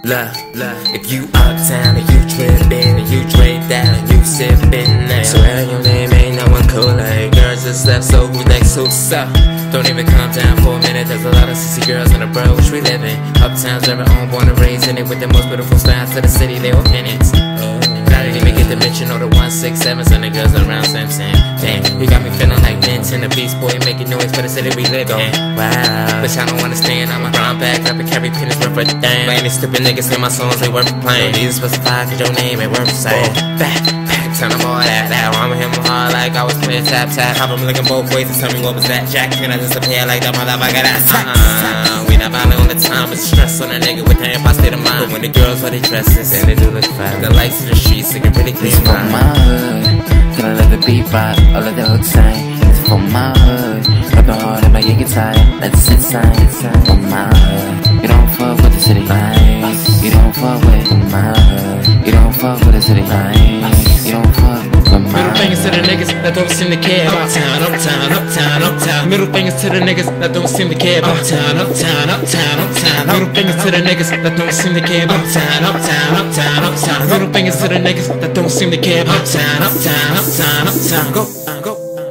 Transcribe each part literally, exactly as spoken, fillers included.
Look, look, if you uptown and you trippin' and you drink that and you sippin' now, swear your name ain't no one cool like girls just left, so who next, who's up? Don't even calm down for a minute, there's a lot of sissy girls in the borough which we live in. Uptown's very own, born and raised in it, with the most beautiful styles to the city, they all in it. I didn't even get to mention all the one six sevens and the girls around Simpson. Damn, you got me feeling like Vince and the Beast Boy making noise for the city we live in. Wow, but y'all don't understand, I'm a brown bag, up and carry pennies worth a damn. Man, these stupid niggas say my songs ain't worth playing. You specify cause your name ain't worth saying. Back, back, tell them all that, that. I'm him hard like I was playing tap tap. Have them looking both ways and tell me what was that. Jack, can I disappear like that motherfucker that's uh-uh. We not violent on the time, but stress on a nigga with the impulse state of mind. But when the girls wear their dresses, then they do look fine. The lights in the streets, they can really clean my hood. Gonna let the beat rock, all of the hooks sang. It's for my hood. Rapping hard, I'm like, you get tired. Let's sit side, for my hood. You don't fuck with the city lights. You don't fuck with my hood. You don't fuck with the city lights. You don't fuck with my hood. Middle fingers to the niggas that don't seem to care. Uptown, uptown, uptown, uptown. Middle fingers to the niggas that don't seem to care. Uptown, uptown, uptown, uptown. Middle fingers to the niggas that don't seem to care. Uptown, uptown, uptown, uptown. Middle fingers to the niggas that don't seem to care. Uptown, uptown, uptown, uptown. Go, go.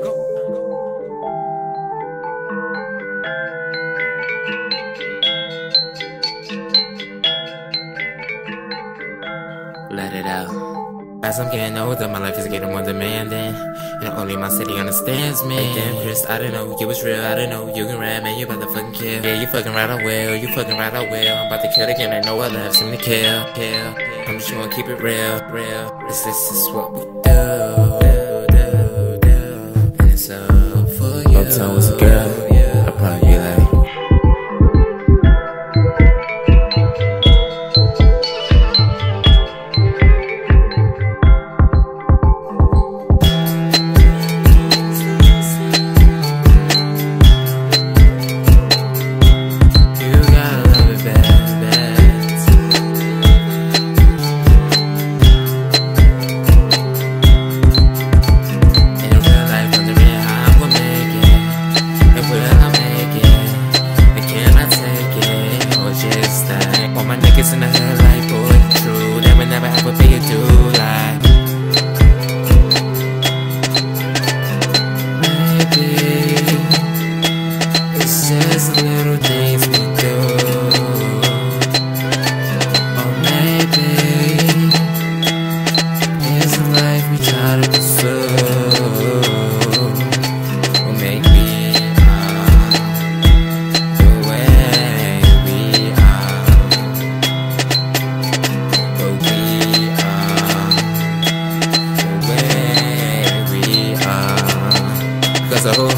Let it out. As I'm getting older, my life is getting more demanding, and only my city understands me. Hey, damn, Chris, I didn't know you was real. I didn't know you can rap, man. You about to fucking kill. Yeah, you fucking right, I will. You fucking right, I will. I'm about to kill again. I know I left him to kill, kill. I'm just gonna keep it real, real. This, this is what we do, do, do, do. And it's all for you. Uptown was a girl. I probably be like. In the hood like boy, true. They would never ever be a dude like. Maybe it's just the little things we do. Or maybe it's the life we try to pursue. Or maybe the way we are. Cause the whole